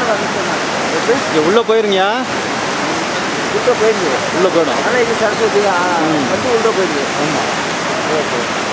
இங்கே உள்ளே போயிருங்கயா உள்ளே போயிடுது உள்ளே போயிடும் ஆனால் இது சரஸ்வதி வந்து உள்ளே போயிடுது ஆமாம் ஓகே